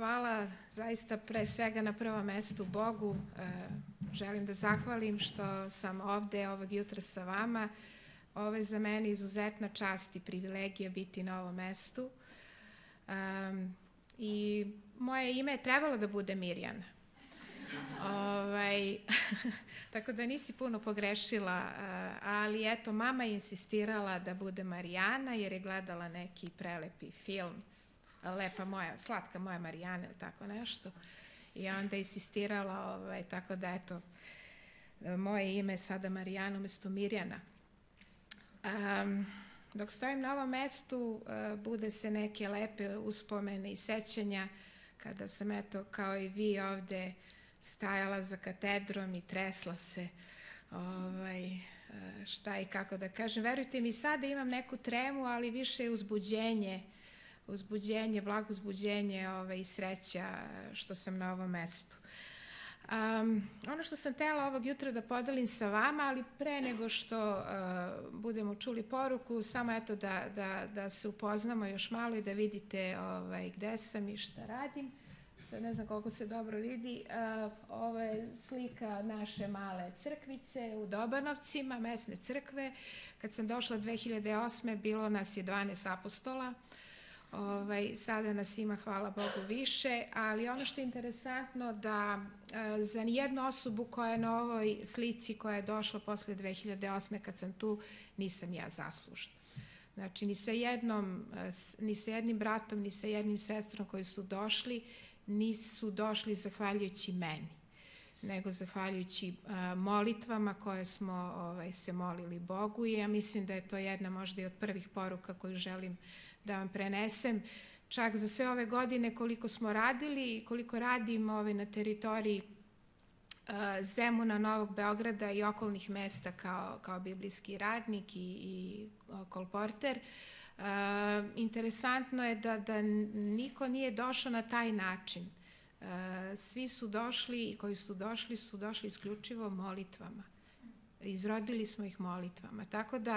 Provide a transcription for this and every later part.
hvala zaista pre svega na prvom mestu Bogu. Želim da zahvalim što sam ovde ovog jutra sa vama. Ovo je za mene izuzetna čast i privilegija biti na ovom mestu. I moje ime je trebalo da bude Mirjana. Tako da nisi puno pogrešila, ali eto, mama je insistirala da bude Marijana jer je gledala neki prelepi film, lepa moja, slatka moja Marijana ili tako nešto. I onda je insistirala, tako da eto, moje ime je sada Marijana umjesto Mirjana. Dok stojim na ovom mestu, bude se neke lepe uspomene i sećanja kada sam eto kao i vi ovde stajala za katedrom i tresla se šta i kako da kažem. Verujte mi, sada imam neku tremu, ali više je uzbuđenje, blago uzbuđenje i sreća što sam na ovom mestu. Ono što sam htjela ovog jutra da podelim sa vama, ali pre nego što budemo čuli poruku, samo eto da se upoznamo još malo i da vidite gde sam i šta radim. Sad ne znam koliko se dobro vidi. Ovo je slika naše male crkvice u Dobanovcima, mesne crkve. Kad sam došla 2008. bilo nas je 12 apostola. Sada nas ima, hvala Bogu, više, ali ono što je interesantno da za nijednu osobu koja je na ovoj slici koja je došla posle 2008. kad sam tu, nisam ja zaslužna. Znači, ni sa jednim bratom, ni sa jednim sestrom koji su došli, nisu došli zahvaljujući meni, nego zahvaljujući molitvama koje smo se molili Bogu i ja mislim da je to jedna možda i od prvih poruka koju želim da vam prenesem. Čak za sve ove godine koliko smo radili i koliko radim na teritoriji Zemuna, Novog Beograda i okolnih mesta kao biblijski radnik i kolporter, interesantno je da niko nije došao na taj način. Svi su došli i koji su došli isključivo molitvama. Izrodili smo ih molitvama. Tako da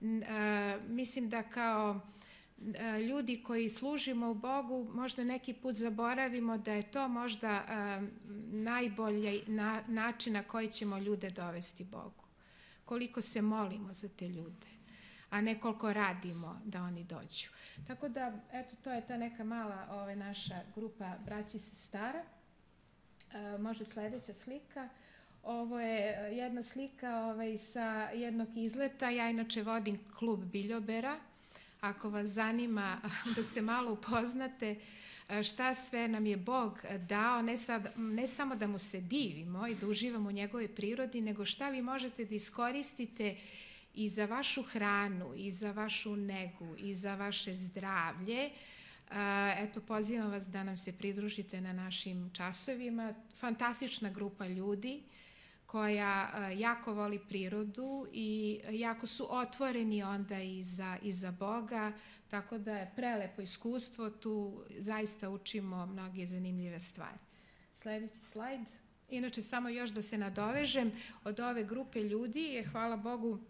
mislim da kao ljudi koji služimo u Bogu možda neki put zaboravimo da je to možda najbolji način na koji ćemo ljude dovesti Bogu. Koliko se molimo za te ljude, a ne koliko radimo da oni dođu. Tako da, eto, to je ta neka mala naša grupa braća i sestara. Može sledeća slika. Ovo je jedna slika sa jednog izleta. Ja inače vodim klub Biljobera. Ako vas zanima da se malo upoznate šta sve nam je Bog dao, ne samo da mu se divimo i da uživamo u njegovoj prirodi, nego šta vi možete da iskoristite i za vašu hranu, i za vašu negu, i za vaše zdravlje. Eto, pozivam vas da nam se pridružite na našim časovima. Fantastična grupa ljudi koja jako voli prirodu i jako su otvoreni onda i za Boga, tako da je prelepo iskustvo, tu zaista učimo mnoge zanimljive stvari. Sledeći slajd. Inače, samo još da se nadovežem, od ove grupe ljudi je, hvala Bogu,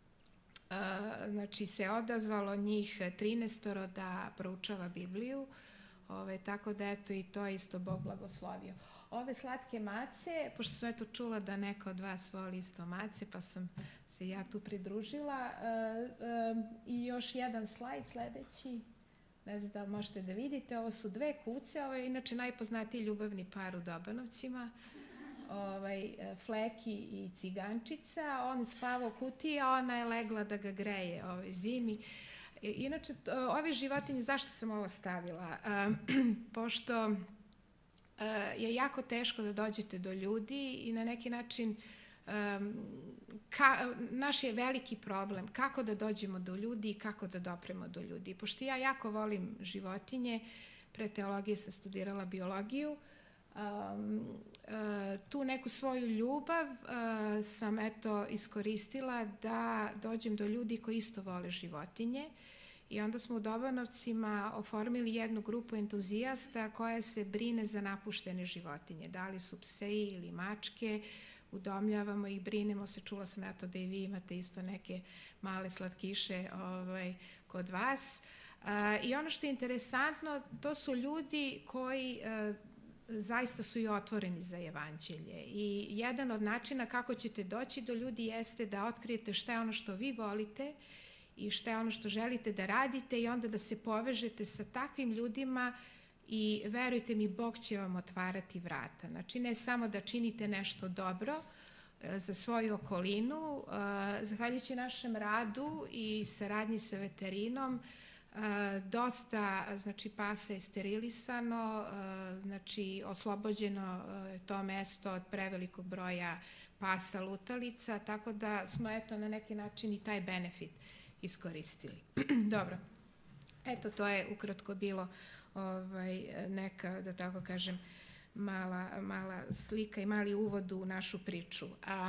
znači se odazvalo njih 13 da proučava Bibliju, tako da eto i to isto Bog blagoslovio. Ove slatke mace, pošto sam eto čula da neko od vas voli isto mace, pa sam se ja tu pridružila. I još jedan slajd, sledeći, ne znam da li možete da vidite, ovo su dve kuce, ovo je inače najpoznatiji ljubavni par u Dobanovcima, Fleki i Cigančica. On spava u kutiji, a ona je legla da ga greje zimi. Inače, ove životinje, zašto sam ovo stavila? Pošto je jako teško da dođete do ljudi i na neki način naš je veliki problem kako da dođemo do ljudi i kako da dopremo do ljudi. Pošto ja jako volim životinje, pre teologije sam studirala biologiju, tu neku svoju ljubav sam eto iskoristila da dođem do ljudi koji isto vole životinje. I onda smo u Dobanovcima oformili jednu grupu entuzijasta koja se brine za napuštene životinje. Da li su psi ili mačke udomljavamo ih, brinemo se. Čula sam ja to da i vi imate isto neke male slatkiše kod vas. I ono što je interesantno, to su ljudi koji zaista su i otvoreni za evanđelje. I jedan od načina kako ćete doći do ljudi jeste da otkrijete šta je ono što vi volite i šta je ono što želite da radite i onda da se povežete sa takvim ljudima i verujte mi, Bog će vam otvarati vrata. Znači ne samo da činite nešto dobro za svoju okolinu, zahvaljujući našem radu i saradnji sa veterinom, dosta znači pasa je sterilisano, znači oslobođeno je to mesto od prevelikog broja pasa lutalica, tako da smo eto na neki način i taj benefit iskoristili. Dobro, eto to je ukratko bilo neka, da tako kažem, mala slika i mali uvod u našu priču.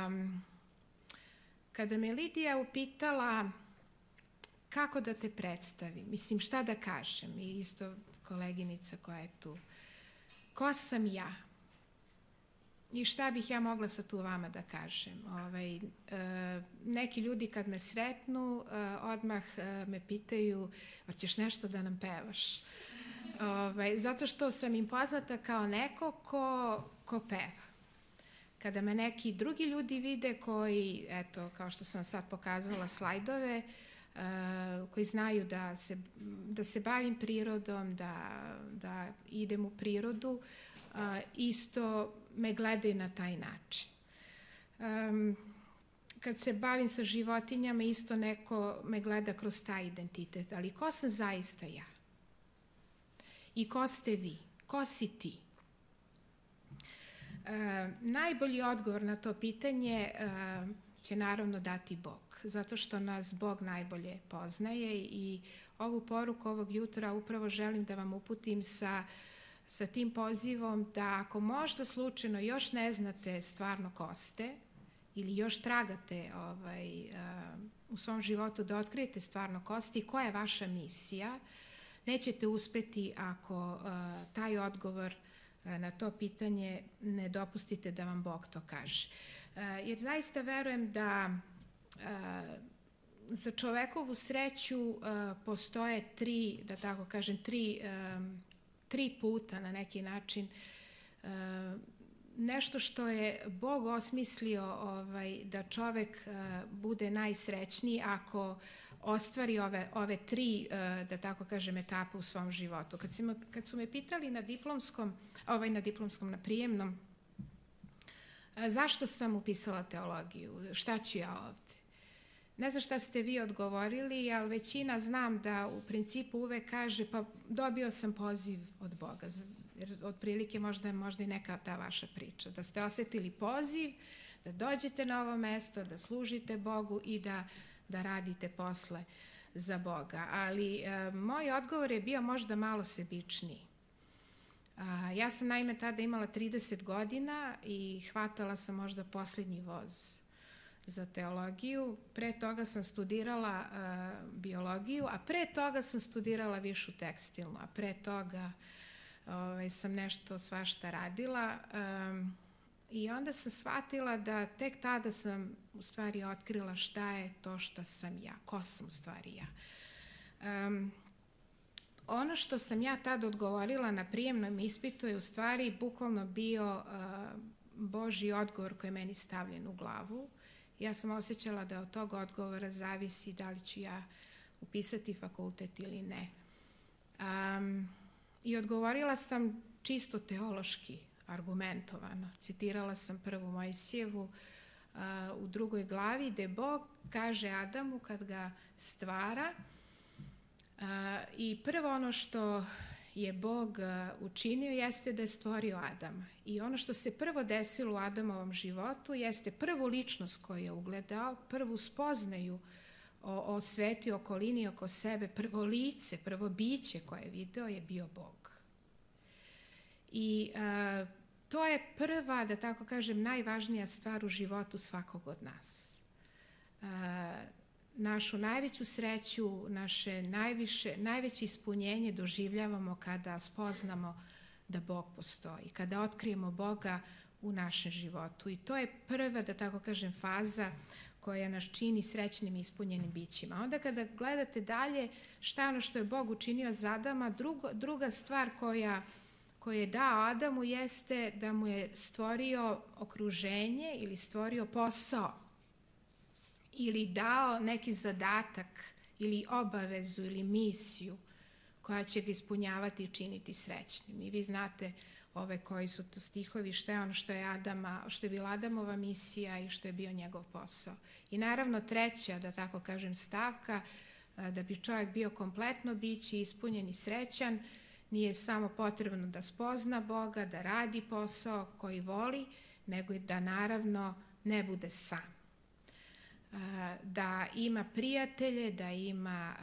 Kada me Lidija upitala kako da te predstavim, mislim šta da kažem, i isto koleginica koja je tu, ko sam ja i šta bih ja mogla sad tu vama da kažem. Neki ljudi kad me sretnu odmah me pitaju hoćeš nešto da nam pevaš, zato što sam im poznata kao neko ko peva. Kada me neki drugi ljudi vide koji, eto kao što sam sad pokazala slajdove, koji znaju da se bavim prirodom, da idem u prirodu, isto me gledaju na taj način. Kad se bavim sa životinjama, isto neko me gleda kroz taj identitet. Ali ko sam zaista ja? I ko ste vi? Ko si ti? Najbolji odgovor na to pitanje će naravno dati Bog, zato što nas Bog najbolje poznaje i ovu poruku ovog jutra upravo želim da vam uputim sa tim pozivom da ako možda slučajno još ne znate stvarno ko ste ili još tragate u svom životu da otkrijete stvarno ko ste i koja je vaša misija, nećete uspeti ako taj odgovor na to pitanje ne dopustite da vam Bog to kaže. Jer zaista verujem da za čovekovu sreću postoje da tako kažem, tri puta na neki način. Nešto što je Bog osmislio da čovek bude najsrećniji ako ostvari ove tri, da tako kažem, etape u svom životu. Kad su me pitali na prijemnom, zašto sam upisala teologiju, šta ću ja ovde? Ne znam šta ste vi odgovorili, ali većina znam da u principu uvek kaže pa dobio sam poziv od Boga, jer otprilike možda i neka ta vaša priča, da ste osetili poziv, da dođete na ovo mesto, da služite Bogu i da radite posle za Boga. Ali moj odgovor je bio možda malo sebičniji. Ja sam naime tada imala 30 godina i hvatala sam možda posljednji voz za teologiju. Pre toga sam studirala biologiju, a pre toga sam studirala višu tekstilnu, a pre toga sam nešto svašta radila. I onda sam shvatila da tek tada sam u stvari otkrila šta je to što sam ja, ko sam u stvari ja. Ono što sam ja tada odgovorila na prijemnom ispitu je u stvari bukvalno bio Božji odgovor koji je meni stavljen u glavu. Ja sam osjećala da od tog odgovora zavisi da li ću ja upisati fakultet ili ne. I odgovorila sam čisto teološki, argumentovano. Citirala sam prvu Mojsijevu u 2. glavi gde Bog kaže Adamu kad ga stvara i prvo ono što je Bog učinio jeste da je stvorio Adama. I ono što se prvo desilo u Adamovom životu jeste prvu ličnost koju je ugledao, prvu spoznaju o svetu i okolini oko sebe, prvo lice, prvo biće koje je video je bio Bog. I to je prva, da tako kažem, najvažnija stvar u životu svakog od nas. Našu najveću sreću, naše najveće ispunjenje doživljavamo kada spoznamo da Bog postoji, kada otkrijemo Boga u našem životu. I to je prva, da tako kažem, faza koja nas čini srećnim i ispunjenim bićima. Onda kada gledate dalje šta je ono što je Bog učinio za Adama, druga stvar koju je dao Adamu jeste da mu je stvorio okruženje ili stvorio posao ili dao neki zadatak ili obavezu ili misiju koja će ga ispunjavati i činiti srećnim. I vi znate koji su to stihovi, što je ono što je bila Adamova misija i što je bio njegov posao. I naravno treća, da tako kažem, stavka, da bi čovjek bio kompletno biće, ispunjen i srećan, nije samo potrebno da spozna Boga, da radi posao koji voli, nego i da naravno ne bude sam. Da ima prijatelje, da ima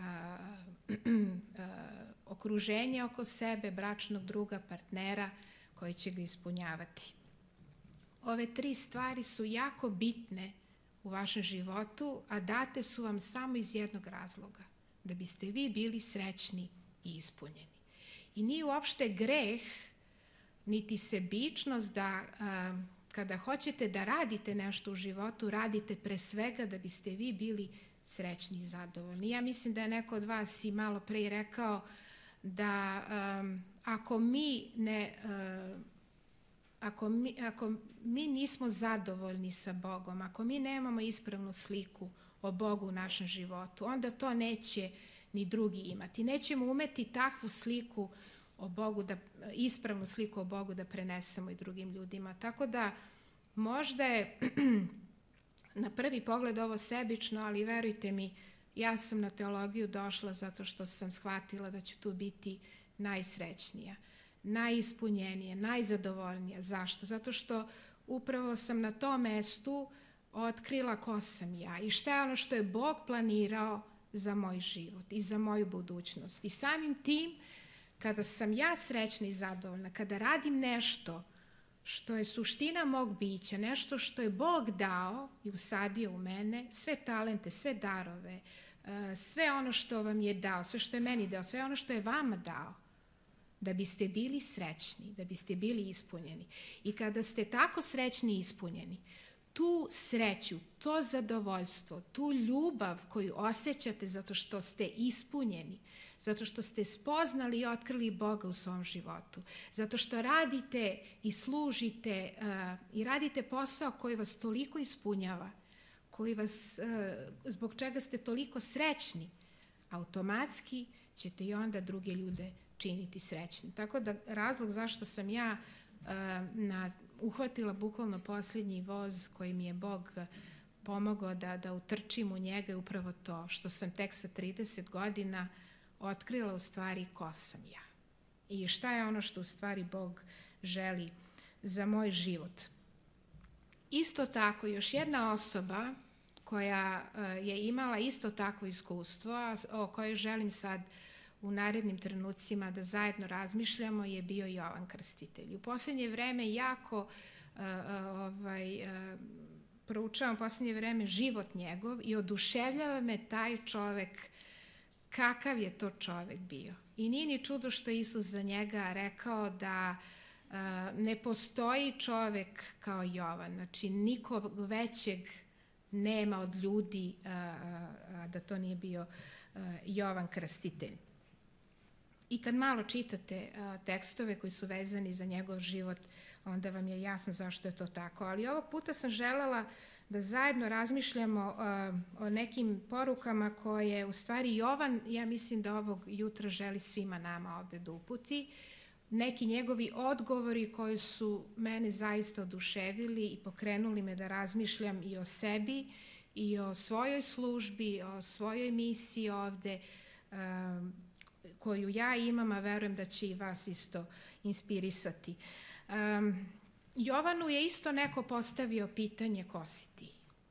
okruženje oko sebe, bračnog druga, partnera koji će ga ispunjavati. Ove 3 stvari su jako bitne u vašem životu, a date su vam samo iz jednog razloga, da biste vi bili srećni i ispunjeni. I nije uopšte greh, niti sebičnost da kada hoćete da radite nešto u životu, radite pre svega da biste vi bili srećni i zadovoljni. Ja mislim da je neko od vas i malo pre rekao da ako mi nismo zadovoljni sa Bogom, ako mi nemamo ispravnu sliku o Bogu u našem životu, onda to neće ni drugi imati. Nećemo umeti takvu sliku o Bogu, ispravnu sliku o Bogu da prenesemo i drugim ljudima. Tako da možda je na prvi pogled ovo sebično, ali verujte mi, ja sam na teologiju došla zato što sam shvatila da ću tu biti najsrećnija, najispunjenija, najzadovoljnija. Zašto? Zato što upravo sam na tom mestu otkrila ko sam ja i šta je ono što je Bog planirao za moj život i za moju budućnost. I samim tim, kada sam ja srećna i zadovoljna, kada radim nešto što je suština mog bića, nešto što je Bog dao i usadio u mene, sve talente, sve darove, sve ono što vam je dao, sve što je meni dao, sve ono što je vama dao, da biste bili srećni, da biste bili ispunjeni. I kada ste tako srećni i ispunjeni, tu sreću, to zadovoljstvo, tu ljubav koju osjećate zato što ste ispunjeni, zato što ste spoznali i otkrili Boga u svom životu, zato što radite i služite i radite posao koji vas toliko ispunjava, zbog čega ste toliko srećni, automatski ćete i onda druge ljude činiti srećni. Tako da razlog zašto sam ja uhvatila bukvalno posljednji voz koji mi je Bog pomogao da utrčim u njega je upravo to što sam tek sa 30 godina otkrila u stvari ko sam ja i šta je ono što u stvari Bog želi za moj život. Isto tako, još jedna osoba koja je imala isto takvo iskustvo, o kojoj želim sad u narednim trenucima da zajedno razmišljamo, je bio Jovan Krstitelj. U posljednje vreme jako proučavam posljednje vreme život njegov i oduševljava me taj čovek, kakav je to čovek bio. I nije ni čudo što je Isus za njega rekao da ne postoji čovek kao Jovan. Znači, nikog većeg nema od ljudi da to nije bio Jovan Krstitelj. I kad malo čitate tekstove koji su vezani za njegov život, onda vam je jasno zašto je to tako. Ali ovog puta sam želela da zajedno razmišljamo o nekim porukama koje u stvari Jovan, ja mislim da ovog jutra želi svima nama ovde da uputi. Neki njegovi odgovori koji su mene zaista oduševili i pokrenuli me da razmišljam i o sebi i o svojoj službi, o svojoj misiji ovde, koju ja imam, a verujem da će i vas isto inspirisati. Jovanu je isto neko postavio pitanje ko si ti?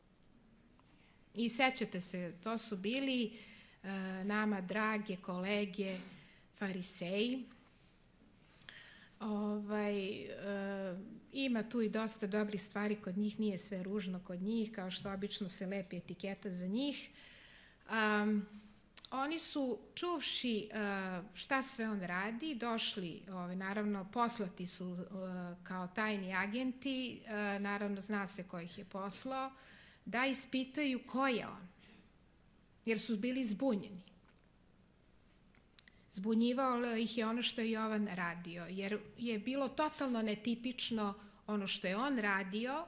I sećate se, to su bili nama drage kolege fariseji. Ima tu i dosta dobrih stvari kod njih, nije sve ružno kod njih, kao što obično se lepi etiketa za njih. oni su, čuvši šta sve on radi, došli, naravno poslati su kao tajni agenti, naravno zna se ko ih je poslao, da ispitaju ko je on, jer su bili zbunjeni. Zbunjivalo ih je ono što je Jovan radio, jer je bilo totalno netipično ono što je on radio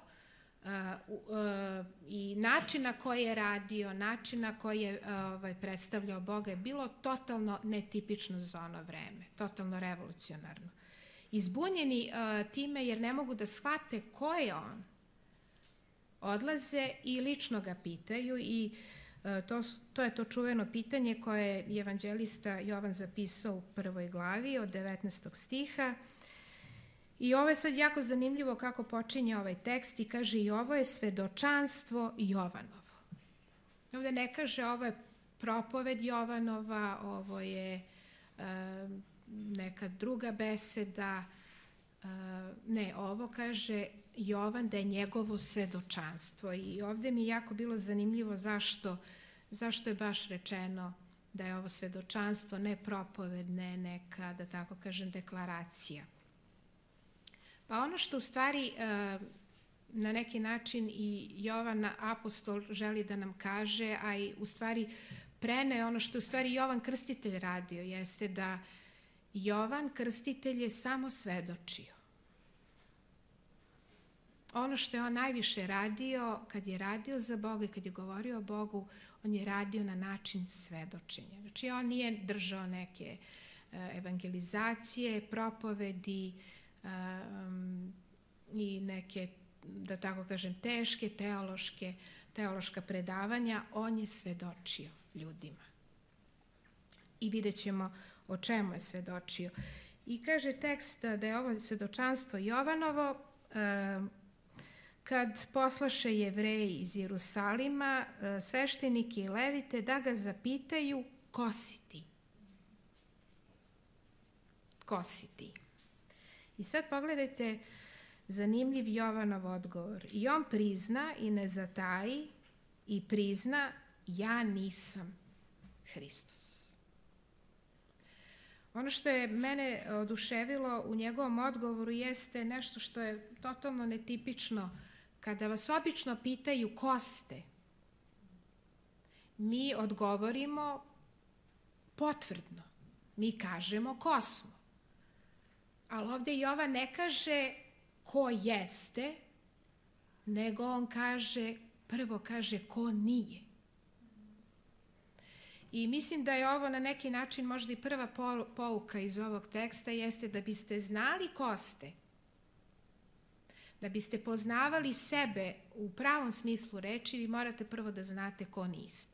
i način na koji je radio, način na koji je predstavljao Boga je bilo totalno netipično za ono vreme, totalno revolucionarno. I zbunjeni time jer ne mogu da shvate ko je on, odlaze i lično ga pitaju i to je to čuveno pitanje koje je evanđelista Jovan zapisao u 1. glavi od 19. stiha. I ovo je sad jako zanimljivo kako počinje ovaj tekst i kaže i ovo je svedočanstvo Jovanovo. Ovdje ne kaže ovo je propoved Jovanova, ovo je neka druga beseda. Ne, ovo kaže Jovan da je njegovo svedočanstvo. I ovdje mi je jako bilo zanimljivo zašto je baš rečeno da je ovo svedočanstvo, ne propoved, ne neka, da tako kažem, deklaracija. Pa ono što u stvari na neki način i Jovan apostol želi da nam kaže, a i u stvari prene ono što u stvari Jovan Krstitelj radio, jeste da Jovan Krstitelj je samo svedočio. Ono što je on najviše radio, kad je radio za Boga i kad je govorio o Bogu, on je radio na način svedočenja. Znači on nije držao neke evangelizacije, propovedi, i neke, da tako kažem, teške teološka predavanja, on je svedočio ljudima. I vidjet ćemo o čemu je svedočio. I kaže tekst da je ovo svedočanstvo Jovanovo, kad poslaše Jevreji iz Jerusalima, sveštenike i levite, da ga zapitaju ko si ti? Ko si ti? I sad pogledajte zanimljiv Jovanov odgovor. I on prizna i ne zataji i prizna ja nisam Hristos. Ono što je mene oduševilo u njegovom odgovoru jeste nešto što je totalno netipično. Kada vas obično pitaju ko ste, mi odgovorimo potvrdno. Mi kažemo ko smo. Ali ovdje Jovan ne kaže ko jeste, nego on prvo kaže ko nije. I mislim da je ovo na neki način možda i prva pouka iz ovog teksta, jeste da biste znali ko ste, da biste poznavali sebe u pravom smislu reči, vi morate prvo da znate ko niste.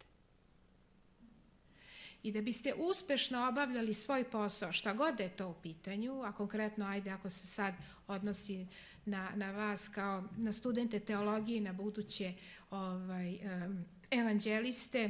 I da biste uspešno obavljali svoj posao, šta god da je to u pitanju, a konkretno, ajde, ako se sad odnosi na vas kao na studente teologije i na buduće evanđeliste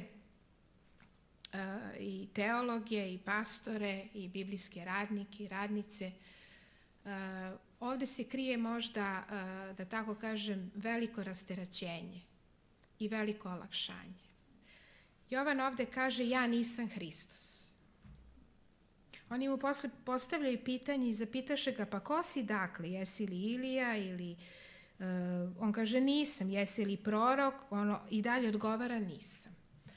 i teologe i pastore i biblijske radnike i radnice, ovdje se krije možda, da tako kažem, veliko rasterećenje i veliko olakšanje. Jovan ovdje kaže ja nisam Hristos. Oni mu posle postavljaju pitanje i zapitaše ga pa ko si dakle, jesi li Ilija ili on kaže nisam, jesi li prorok, i dalje odgovara nisam.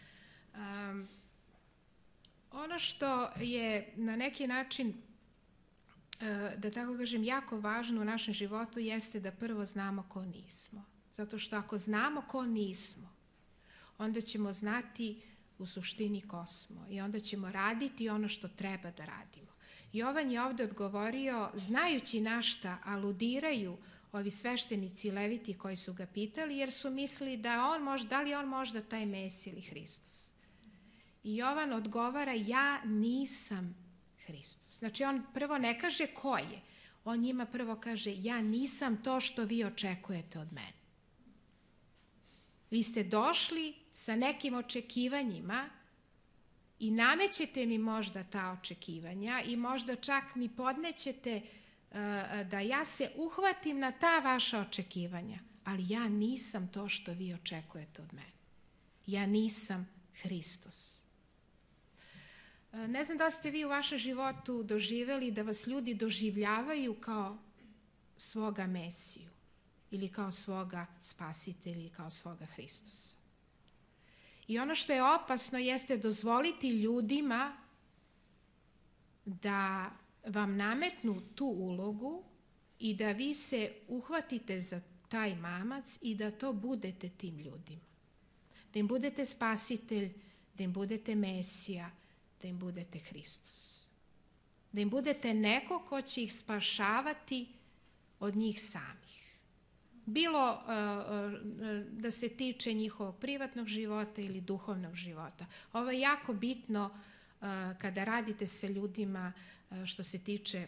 Ono što je na neki način, da tako kažem, jako važno u našem životu jeste da prvo znamo ko nismo. Zato što ako znamo ko nismo, onda ćemo znati u suštini ko smo i onda ćemo raditi ono što treba da radimo. Jovan je ovdje odgovorio, znajući na šta aludiraju ovi sveštenici i leviti koji su ga pitali, jer su mislili da li je on možda taj Mesija ili Hristos. I Jovan odgovara, ja nisam Hristos. Znači on prvo ne kaže ko je, on njima prvo kaže, ja nisam to što vi očekujete od mene. Vi ste došli sa nekim očekivanjima i namećete mi možda ta očekivanja i možda čak mi podmećete da ja se uhvatim na ta vaša očekivanja, ali ja nisam to što vi očekujete od mene. Ja nisam Hristos. Ne znam da li ste vi u vašem životu doživjeli da vas ljudi doživljavaju kao svoga Mesiju ili kao svoga Spasitelja ili kao svoga Hristusa. I ono što je opasno jeste dozvoliti ljudima da vam nametnu tu ulogu i da vi se uhvatite za taj mamac i da to budete tim ljudima. Da im budete Spasitelj, da im budete Mesija, da im budete Hristos. Da im budete neko ko će ih spašavati od njih samih. Bilo da se tiče njihovog privatnog života ili duhovnog života. Ovo je jako bitno kada radite sa ljudima što se tiče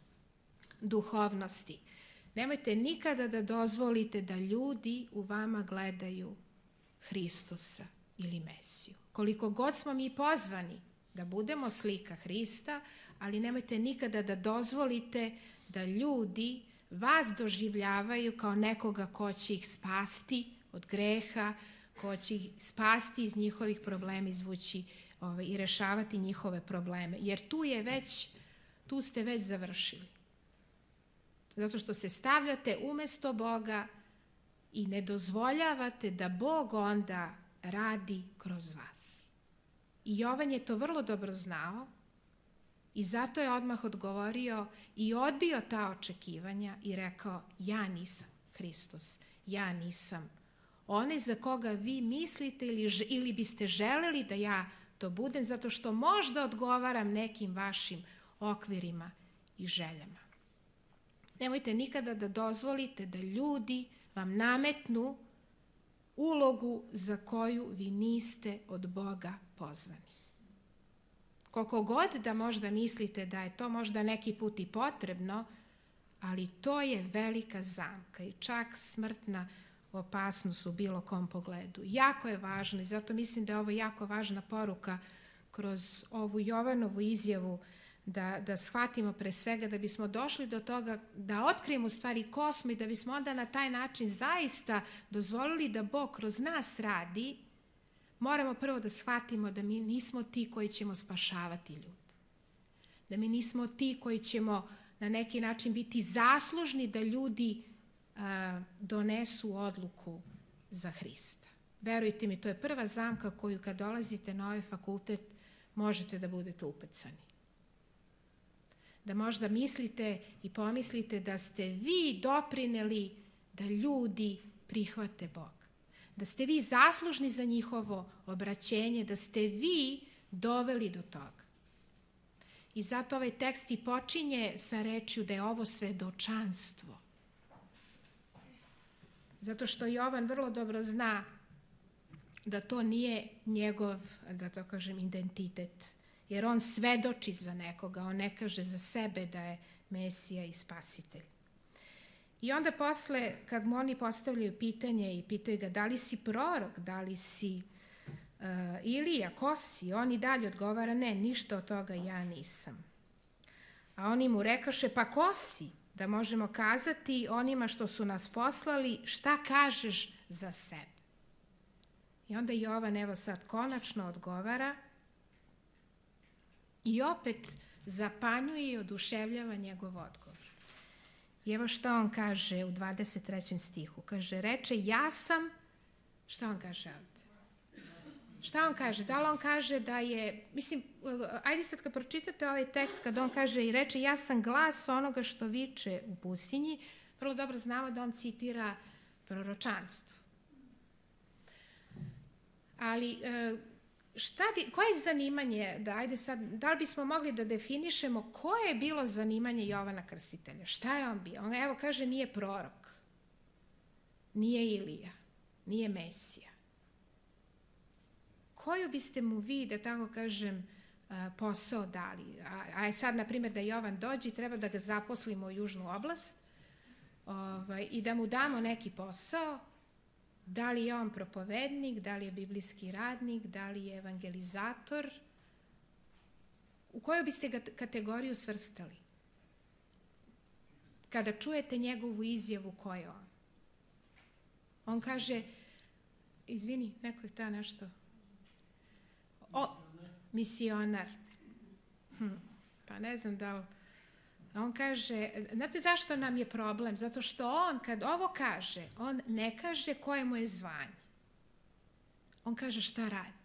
duhovnosti. Nemojte nikada da dozvolite da ljudi u vama gledaju Hristusa ili Mesiju. Koliko god smo mi pozvani da budemo slika Hrista, ali nemojte nikada da dozvolite da ljudi vas doživljavaju kao nekoga ko će ih spasti od greha, ko će ih spasti iz njihovih problema, izvući i rešavati njihove probleme. Jer tu ste već završili. Zato što se stavljate umesto Boga i ne dozvoljavate da Bog onda radi kroz vas. I Jovan je to vrlo dobro znao i zato je odmah odgovorio i odbio ta očekivanja i rekao: ja nisam Hristos, ja nisam onaj za koga vi mislite ili biste želeli da ja to budem, zato što možda odgovaram nekim vašim okvirima i željama. Nemojte nikada da dozvolite da ljudi vam nametnu ulogu za koju vi niste od Boga pozvani. Koliko god da možda mislite da je to možda neki put i potrebno, ali to je velika zamka i čak smrtna opasnost u bilo kom pogledu. Jako je važno i zato mislim da je ovo jako važna poruka kroz ovu Jovanovu izjavu da shvatimo pre svega da bismo došli do toga da otkrijemo u stvari ko smo i da bismo onda na taj način zaista dozvolili da Bog kroz nas radi. Moramo prvo da shvatimo da mi nismo ti koji ćemo spašavati ljude. Da mi nismo ti koji ćemo na neki način biti zaslužni da ljudi donesu odluku za Hrista. Verujte mi, to je prva zamka koju kad dolazite na ovaj fakultet možete da budete upecani. Da možda mislite i pomislite da ste vi doprineli da ljudi prihvate Boga. Da ste vi zaslužni za njihovo obraćenje, da ste vi doveli do toga. I zato ovaj tekst i počinje sa rečju da je ovo svedočanstvo. Zato što Jovan vrlo dobro zna da to nije njegov, da to kažem, identitet. Jer on svedoči za nekoga, on ne kaže za sebe da je Mesija i Spasitelj. I onda posle, kad mu oni postavljaju pitanje i pitaju ga da li si prorok, da li si Ilija, ko si? On i dalje odgovara: ne, ništa od toga ja nisam. A oni mu rekaše: pa ko si? Da možemo kazati onima što su nas poslali šta kažeš za sebe. I onda Jovan evo sad konačno odgovara i opet zapanjuje i oduševljava njegov odgovor. I evo što on kaže u 23. stihu. Kaže, reče ja sam, šta on kaže ovdje? Šta on kaže? Da li on kaže da je, mislim, ajde sad kad pročitate ovaj tekst, kad on kaže i reče ja sam glas onoga što viče u pustinji, vrlo dobro znamo da on citira proročanstvo. Ali koje je zanimanje, da li bismo mogli da definišemo koje je bilo zanimanje Jovana Krstitelja? Šta je on bio? On evo kaže nije prorok, nije Ilija, nije Mesija. Koju biste mu vi, da tako kažem, posao dali? A sad, na primjer, da Jovan dođe i treba da ga zaposlimo u južnu oblast i da mu damo neki posao, da li je on propovednik, da li je biblijski radnik, da li je evangelizator, u koju biste ga kategoriju svrstali? Kada čujete njegovu izjavu, ko je on? On kaže, izvini, neko je ta nešto... Misionar. Pa ne znam da li... On kaže, znate zašto nam je problem? Zato što on kad ovo kaže, on ne kaže koje mu je zvanje. On kaže šta radi.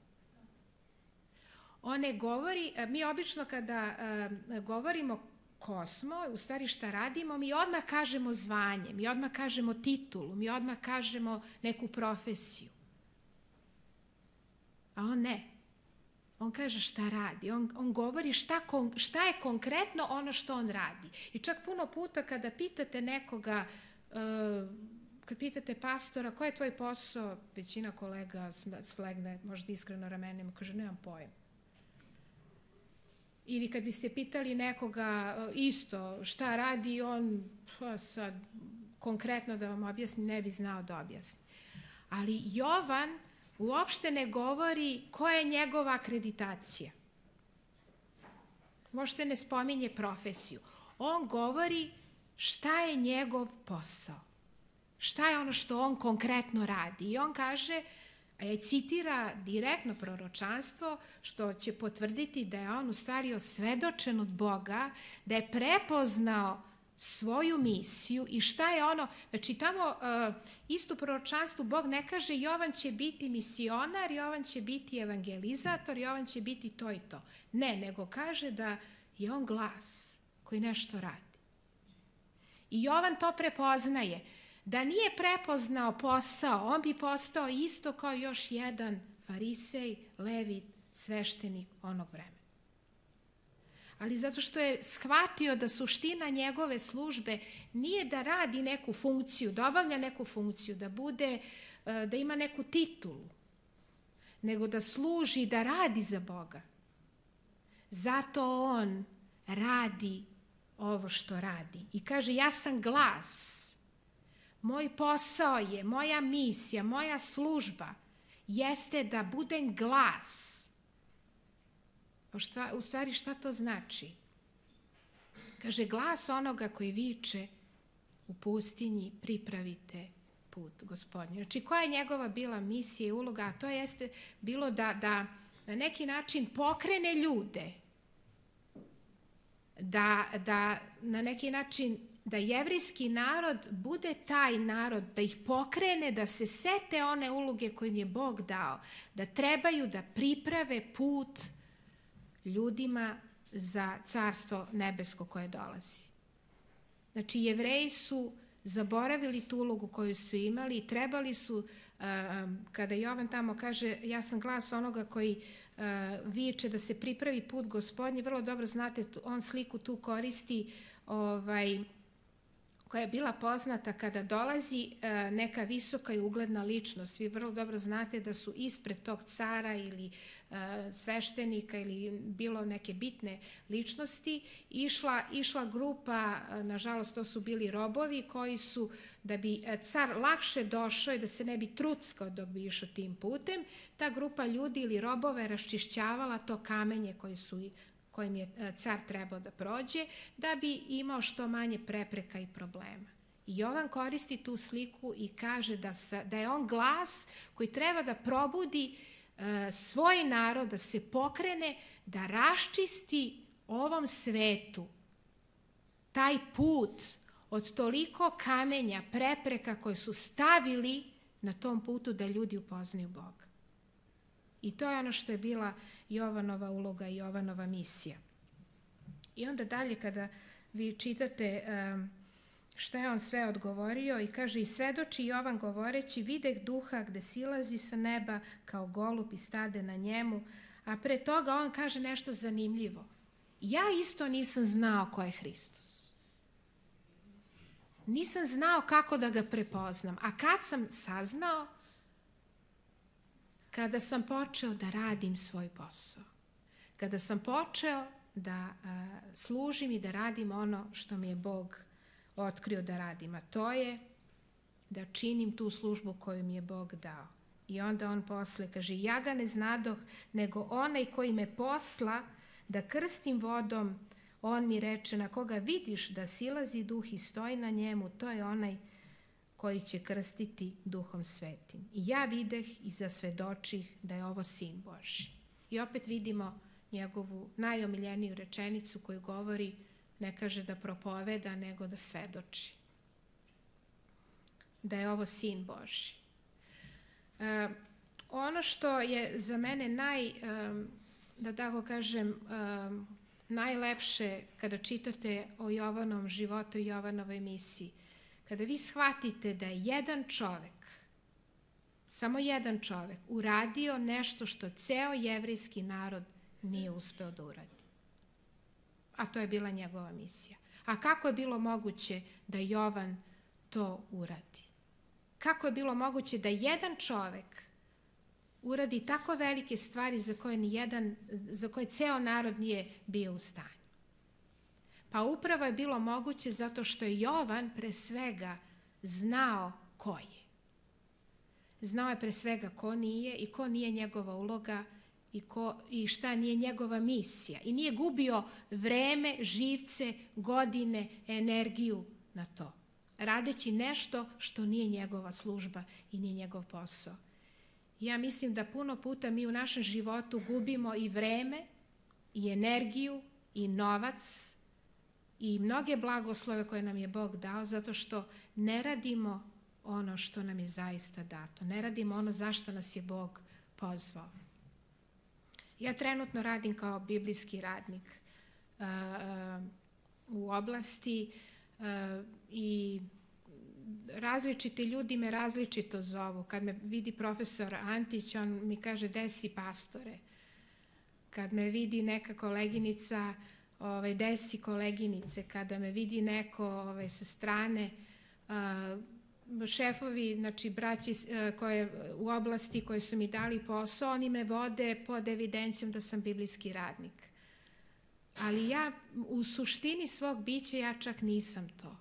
On ne govori, mi obično kada govorimo ko smo, u stvari šta radimo, mi odmah kažemo zvanje, mi odmah kažemo titulu, mi odmah kažemo neku profesiju. A on ne. On kaže šta radi, on govori šta je konkretno ono što on radi. I čak puno puta kada pitate nekoga, kad pitate pastora koji je tvoj posao, većina kolega slegne možda iskreno ramenima, kaže nemam pojma. Ili kad biste pitali nekoga isto šta radi, on sad konkretno da vam objasni ne bi znao da objasni. Ali Jovan uopšte ne govori koja je njegova akreditacija. Uopšte ne spominje profesiju. On govori šta je njegov posao. Šta je ono što on konkretno radi. I on kaže, citira direktno proročanstvo što će potvrditi da je on u stvari osvedočen od Boga, da je prepoznao svoju misiju i šta je ono, znači tamo isto proročanstvu Bog ne kaže Jovan će biti misionar, Jovan će biti evangelizator, Jovan će biti to i to. Ne, nego kaže da je on glas koji nešto radi. I Jovan to prepoznaje. Da nije prepoznao posao, on bi postao isto kao još jedan farisej, levit, sveštenik onog vremena. Ali zato što je shvatio da suština njegove službe nije da radi neku funkciju, da obavlja neku funkciju, da ima neku titulu, nego da služi, da radi za Boga. Zato on radi ovo što radi. I kaže, ja sam glas. Moj posao je, moja misija, moja služba jeste da budem glas. U stvari šta to znači? Kaže, glas onoga koji viče u pustinji pripravite put Gospodnji. Znači, koja je njegova bila misija i uloga? A to jeste bilo da na neki način pokrene ljude, da na neki način da jevrejski narod bude taj narod, da ih pokrene, da se sete one uloge koje im je Bog dao, da trebaju da priprave put ljudima za carstvo nebesko koje dolazi. Znači, Jevreji su zaboravili tu ulogu koju su imali i trebali su, kada Jovan tamo kaže ja sam glas onoga koji viče da se pripravi put Gospodnji, vrlo dobro znate, on sliku tu koristi koja je bila poznata kada dolazi neka visoka i ugledna ličnost. Vi vrlo dobro znate da su ispred tog cara ili sveštenika ili bilo neke bitne ličnosti išla grupa, nažalost to su bili robovi koji su, da bi car lakše došao i da se ne bi truckao dok bi išao tim putem, ta grupa ljudi ili robove raščišćavala to kamenje kojim je car trebao da prođe, da bi imao što manje prepreka i problema. I Jovan koristi tu sliku i kaže da je on glas koji treba da probudi svoj narod, da se pokrene, da raščisti ovom svetu taj put od toliko kamenja, prepreka koje su stavili na tom putu da ljudi upoznaju Boga. I to je ono što je bila Jovanova uloga i Jovanova misija. I onda dalje kada vi čitate šta je on sve odgovorio i kaže i svedoči Jovan govoreći videh duha gde silazi sa neba kao golub i stade na njemu, a pre toga on kaže nešto zanimljivo. Ja isto nisam znao ko je Hristos. Nisam znao kako da ga prepoznam. A kad sam saznao? Kada sam počeo da radim svoj posao. Kada sam počeo da služim i da radim ono što mi je Bog otkrio da radim. A to je da činim tu službu koju mi je Bog dao. I onda on posle kaže, ja ga ne znadoh, nego onaj koji me posla da krstim vodom, on mi reče, na koga vidiš da silazi duh i stoji na njemu, to je onaj koji će krstiti Duhom Svetim. I ja videh i zasvedočih da je ovo Sin Božji. I opet vidimo njegovu najomiljeniju rečenicu koju govori, ne kaže da propoveda, nego da svedoči. Da je ovo Sin Božji. Ono što je za mene da tako kažem, najlepše kada čitate o Jovanovom životu i Jovanovoj misiji, kada vi shvatite da je jedan čovek, samo jedan čovek, uradio nešto što ceo jevrejski narod nije uspeo da uradi. A to je bila njegova misija. A kako je bilo moguće da Jovan to uradi? Kako je bilo moguće da jedan čovek uradi tako velike stvari za koje ceo narod nije bio u stanju? Pa upravo je bilo moguće zato što je Jovan pre svega znao ko je. Znao je pre svega ko nije i ko nije njegova uloga i šta nije njegova misija. I nije gubio vreme, živce, godine, energiju na to, radeći nešto što nije njegova služba i nije njegov posao. Ja mislim da puno puta mi u našem životu gubimo i vreme, i energiju, i novac, i mnoge blagoslove koje nam je Bog dao, zato što ne radimo ono što nam je zaista dato. Ne radimo ono zašto nas je Bog pozvao. Ja trenutno radim kao biblijski radnik u oblasti i različiti ljudi me različito zovu. Kad me vidi profesor Antić, on mi kaže: "Gde si, pastore?" Kad me vidi neka koleginica, "Gde si, koleginice?" Kada me vidi neko sa strane, šefovi, znači braći u oblasti koji su mi dali posao, oni me vode pod evidencijom da sam biblijski radnik. Ali ja u suštini svog bića ja čak nisam to.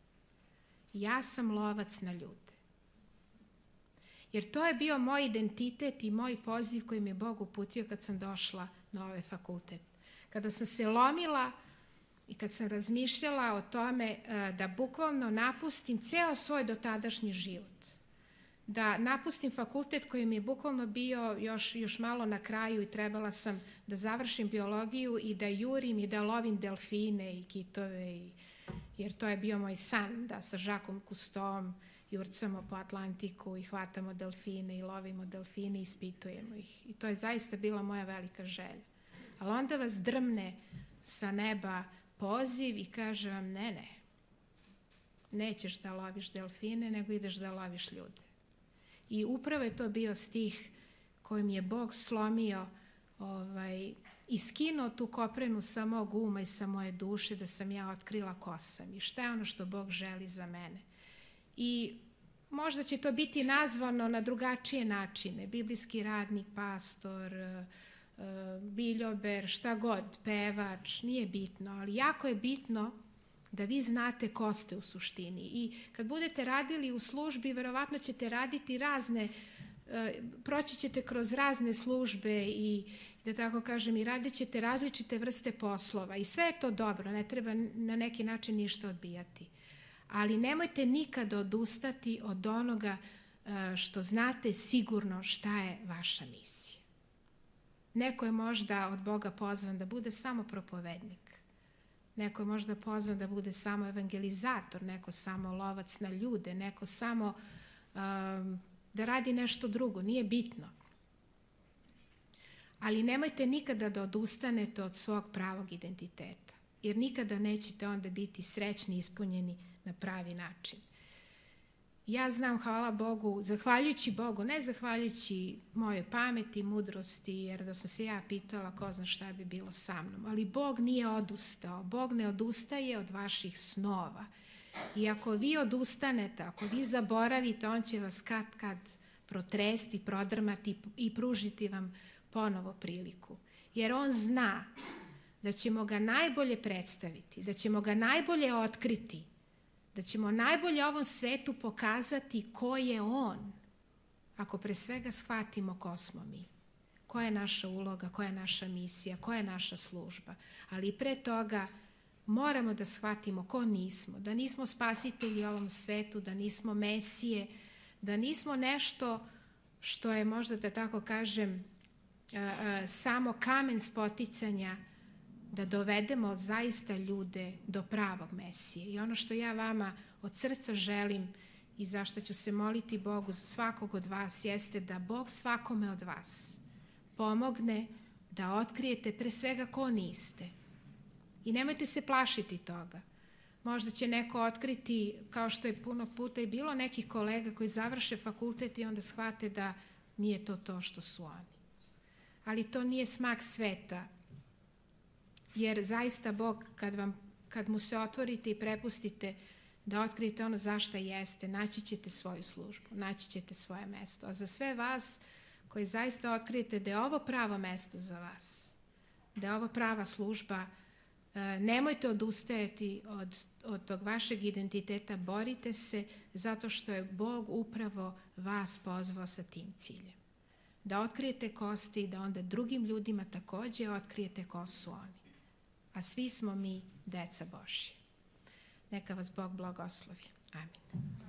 Ja sam lovac na ljude. Jer to je bio moj identitet i moj poziv koji mi je Bog uputio kad sam došla na ovaj fakultet. Kada sam se lomila i kad sam razmišljala o tome da bukvalno napustim ceo svoj dotadašnji život, da napustim fakultet koji mi je bukvalno bio još malo na kraju i trebala sam da završim biologiju i da jurim i da lovim delfine i kitove, jer to je bio moj san, da sa Žakom Kustom jurcamo po Atlantiku i hvatamo delfine i lovimo delfine i ispitujemo ih. I to je zaista bila moja velika želja. Ali onda vas drmne sa neba poziv i kaže vam: ne, nećeš da loviš delfine, nego ideš da loviš ljude. I upravo je to bio stih kojim je Bog slomio i skinuo tu koprenu sa mog uma i sa moje duše, da sam ja otkrila ko sam i šta je ono što Bog želi za mene. I možda će to biti nazvano na drugačije načine: biblijski radnik, pastor, biljober, šta god, pevač, nije bitno, ali jako je bitno da vi znate ko ste u suštini. I kad budete radili u službi, verovatno ćete raditi proći ćete kroz razne službe i, da tako kažem, i radit ćete različite vrste poslova. I sve je to dobro, ne treba na neki način ništa odbijati. Ali nemojte nikada odustati od onoga što znate sigurno šta je vaša misija. Neko je možda od Boga pozvan da bude samo propovednik. Neko je možda pozvan da bude samo evangelizator, neko samo lovac na ljude, neko samo da radi nešto drugo, nije bitno. Ali nemojte nikada da odustanete od svog pravog identiteta, jer nikada nećete onda biti srećni i ispunjeni na pravi način. Ja znam, hvala Bogu, zahvaljujući Bogu, ne zahvaljujući mojoj pameti, mudrosti, jer da sam se ja pitala, ko zna šta bi bilo sa mnom. Ali Bog nije odustao. Bog ne odustaje od vaših snova. I ako vi odustanete, ako vi zaboravite, on će vas kad protresti, prodrmati i pružiti vam ponovo priliku. Jer on zna da ćemo ga najbolje predstaviti, da ćemo ga najbolje otkriti, da ćemo najbolje ovom svetu pokazati ko je on, ako pre svega shvatimo ko smo mi, koja je naša uloga, koja je naša misija, koja je naša služba. Ali pre toga moramo da shvatimo ko nismo, da nismo spasitelji ovom svetu, da nismo mesije, da nismo nešto što je možda, da tako kažem, samo kamen spoticanja da dovedemo zaista ljude do pravog Mesije. I ono što ja vama od srca želim i zašto ću se moliti Bogu za svakog od vas jeste da Bog svakome od vas pomogne da otkrijete pre svega ko niste. I nemojte se plašiti toga. Možda će neko otkriti, kao što je puno puta i bilo nekih kolega koji završe fakultet i onda shvate da nije to što su oni. Ali to nije smak sveta. Jer zaista Bog, kad mu se otvorite i prepustite da otkrijete ono zašto jeste, naći ćete svoju službu, naći ćete svoje mesto. A za sve vas koji zaista otkrijete da je ovo pravo mesto za vas, da je ovo prava služba, nemojte odustajati od tog vašeg identiteta, borite se zato što je Bog upravo vas pozvao sa tim ciljem. Da otkrijete ko ste i da onda drugim ljudima takođe otkrijete ko su oni. A svi smo mi deca Božje. Neka vas Bog blagoslovi. Amin.